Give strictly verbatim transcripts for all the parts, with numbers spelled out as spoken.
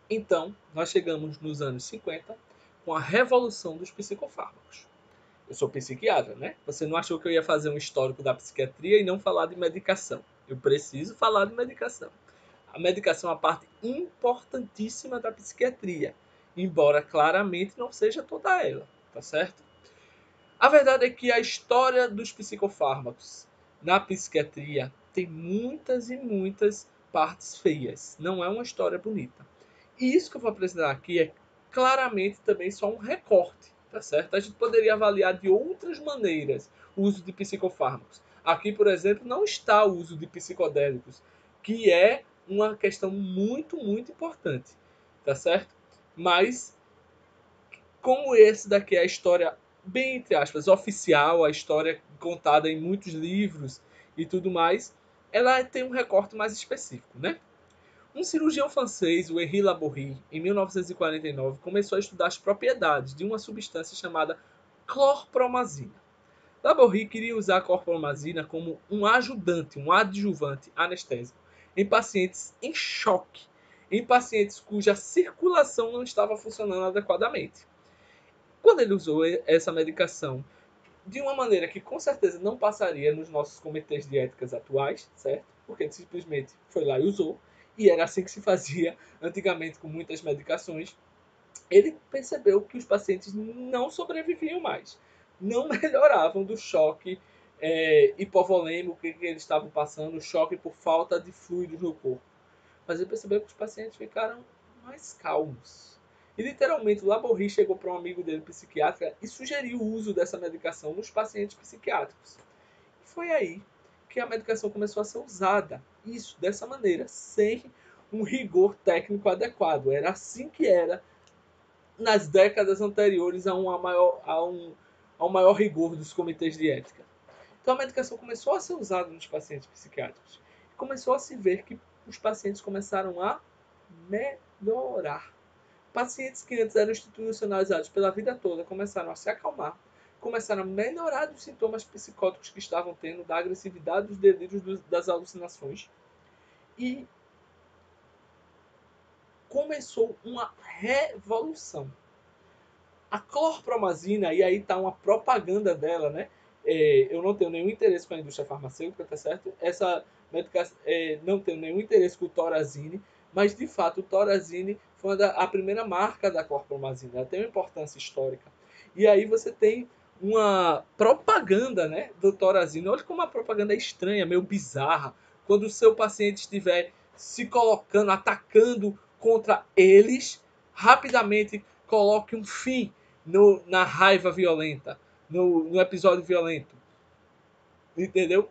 Então, nós chegamos nos anos cinquenta com a revolução dos psicofármacos. Eu sou psiquiatra, né? Você não achou que eu ia fazer um histórico da psiquiatria e não falar de medicação. Eu preciso falar de medicação. A medicação é uma parte importantíssima da psiquiatria, embora claramente não seja toda ela, tá certo? A verdade é que a história dos psicofármacos na psiquiatria tem muitas e muitas partes feias. Não é uma história bonita. E isso que eu vou apresentar aqui é claramente também só um recorte, tá certo? A gente poderia avaliar de outras maneiras o uso de psicofármacos. Aqui, por exemplo, não está o uso de psicodélicos, que é uma questão muito, muito importante, tá certo? Mas, como esse daqui é a história, bem entre aspas, oficial, a história contada em muitos livros e tudo mais, ela tem um recorte mais específico, né? Um cirurgião francês, o Henri Laborie, em mil novecentos e quarenta e nove, começou a estudar as propriedades de uma substância chamada clorpromazina. Laborie queria usar a clorpromazina como um ajudante, um adjuvante anestésico em pacientes em choque, em pacientes cuja circulação não estava funcionando adequadamente. Quando ele usou essa medicação de uma maneira que com certeza não passaria nos nossos comitês de éticas atuais, certo? Porque ele simplesmente foi lá e usou, e era assim que se fazia antigamente com muitas medicações. Ele percebeu que os pacientes não sobreviviam mais, não melhoravam do choque é, hipovolêmico que eles estavam passando, o choque por falta de fluidos no corpo. Mas ele percebeu que os pacientes ficaram mais calmos. E literalmente o Laborie chegou para um amigo dele psiquiatra e sugeriu o uso dessa medicação nos pacientes psiquiátricos. E foi aí que a medicação começou a ser usada. Isso, dessa maneira, sem um rigor técnico adequado. Era assim que era nas décadas anteriores a, uma maior, a, um, a um maior rigor dos comitês de ética. Então a medicação começou a ser usada nos pacientes psiquiátricos. Começou a se ver que os pacientes começaram a melhorar. Pacientes que antes eram institucionalizados pela vida toda começaram a se acalmar, começaram a melhorar dos sintomas psicóticos que estavam tendo, da agressividade, dos delírios, das alucinações. E começou uma revolução. A clorpromazina, e aí está uma propaganda dela, né? É, eu não tenho nenhum interesse com a indústria farmacêutica, tá certo? Essa medicação, é, não tenho nenhum interesse com o Thorazine, mas de fato o Thorazine foi da, a primeira marca da clorpromazina, ela tem uma importância histórica. E aí você tem uma propaganda, né, do Thorazine. Olha como a propaganda é estranha, meio bizarra. Quando o seu paciente estiver se colocando, atacando contra eles, rapidamente coloque um fim no, na raiva violenta, no, no episódio violento. Entendeu?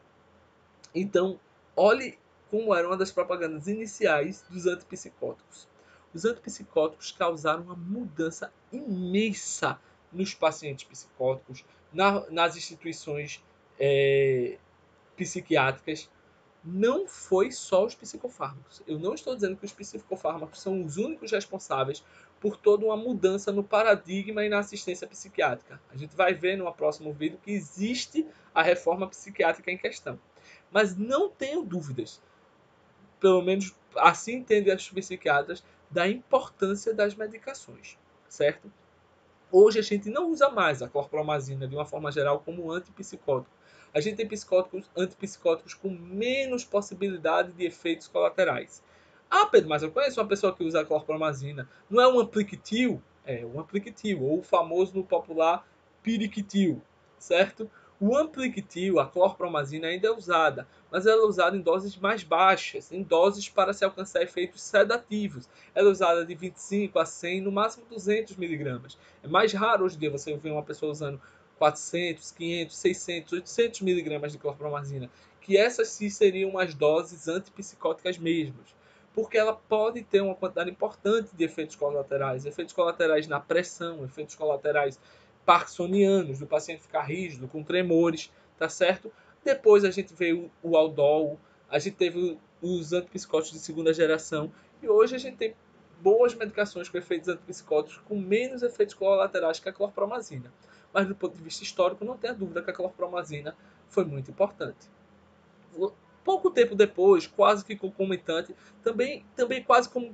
Então, olhe como era uma das propagandas iniciais dos antipsicóticos. Os antipsicóticos causaram uma mudança imensa nos pacientes psicóticos, na, nas instituições é, psiquiátricas. Não foi só os psicofármacos. Eu não estou dizendo que os psicofármacos são os únicos responsáveis por toda uma mudança no paradigma e na assistência psiquiátrica. A gente vai ver no próximo vídeo que existe a reforma psiquiátrica em questão. Mas não tenho dúvidas, pelo menos assim entendem os psiquiatras, da importância das medicações, certo? Hoje a gente não usa mais a clorpromazina de uma forma geral como antipsicótico. A gente tem psicóticos, antipsicóticos com menos possibilidade de efeitos colaterais. Ah, Pedro, mas eu conheço uma pessoa que usa a clorpromazina. Não é um Ampliquitil? É um Ampliquitil, ou o famoso no popular Piriquitil, certo? O Ampliquitil, a clorpromazina, ainda é usada, mas ela é usada em doses mais baixas, em doses para se alcançar efeitos sedativos. Ela é usada de vinte e cinco a cem, no máximo duzentos miligramas. É mais raro hoje em dia você ver uma pessoa usando quatrocentos, quinhentos, seiscentos, oitocentos miligramas de clorpromazina, que essas sim seriam as doses antipsicóticas mesmas, porque ela pode ter uma quantidade importante de efeitos colaterais, efeitos colaterais na pressão, efeitos colaterais parkinsonianos, do paciente ficar rígido, com tremores, tá certo? Depois a gente veio o Aldol, a gente teve os antipsicóticos de segunda geração, e hoje a gente tem boas medicações com efeitos antipsicóticos com menos efeitos colaterais que a clorpromazina. Mas do ponto de vista histórico, não tenha dúvida que a clorpromazina foi muito importante. Pouco tempo depois, quase que concomitante, também, também quase como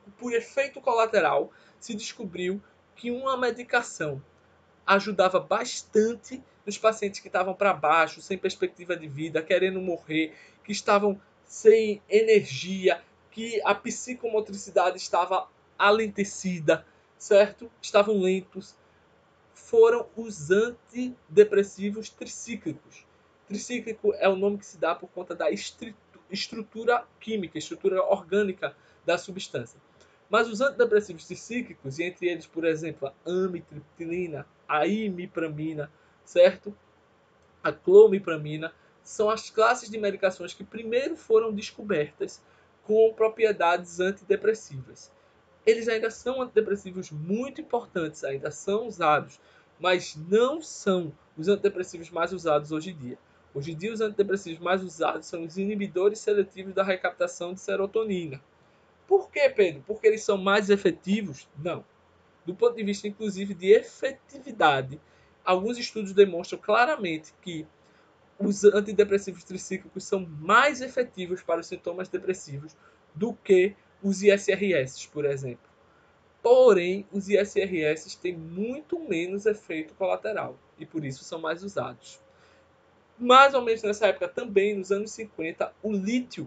por efeito colateral, se descobriu que uma medicação ajudava bastante nos pacientes que estavam para baixo, sem perspectiva de vida, querendo morrer, que estavam sem energia, que a psicomotricidade estava alentecida, certo? Estavam lentos. Foram os antidepressivos tricíclicos. Tricíclico é o nome que se dá por conta da estrutura química, estrutura orgânica da substância. Mas os antidepressivos tricíclicos, e entre eles, por exemplo, a amitriptilina, a imipramina, certo? A clomipramina, são as classes de medicações que primeiro foram descobertas com propriedades antidepressivas. Eles ainda são antidepressivos muito importantes, ainda são usados, mas não são os antidepressivos mais usados hoje em dia. Hoje em dia, os antidepressivos mais usados são os inibidores seletivos da recaptação de serotonina. Por que, Pedro? Porque eles são mais efetivos? Não. Do ponto de vista, inclusive, de efetividade, alguns estudos demonstram claramente que os antidepressivos tricíclicos são mais efetivos para os sintomas depressivos do que os I S R S, por exemplo. Porém, os I S R S têm muito menos efeito colateral e por isso são mais usados. Mais ou menos nessa época também, nos anos cinquenta, o lítio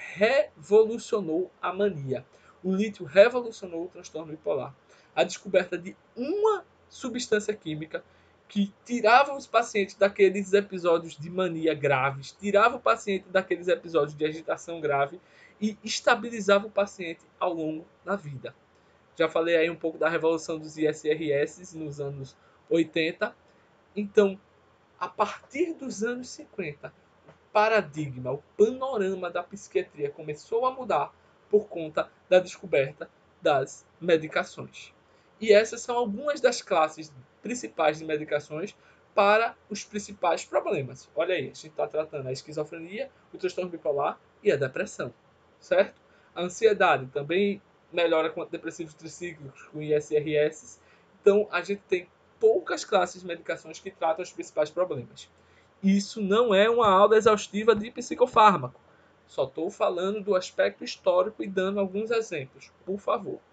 revolucionou a mania. O lítio revolucionou o transtorno bipolar. A descoberta de uma substância química que tirava os pacientes daqueles episódios de mania graves, tirava o paciente daqueles episódios de agitação grave e estabilizava o paciente ao longo da vida. Já falei aí um pouco da revolução dos I S R S nos anos oitenta. Então, a partir dos anos cinquenta, o paradigma, o panorama da psiquiatria começou a mudar por conta da descoberta das medicações. E essas são algumas das classes principais de medicações para os principais problemas. Olha aí, a gente está tratando a esquizofrenia, o transtorno bipolar e a depressão, certo? A ansiedade também melhora com antidepressivos tricíclicos, com I S R S. Então, a gente tem poucas classes de medicações que tratam os principais problemas. Isso não é uma aula exaustiva de psicofármaco. Só estou falando do aspecto histórico e dando alguns exemplos, por favor.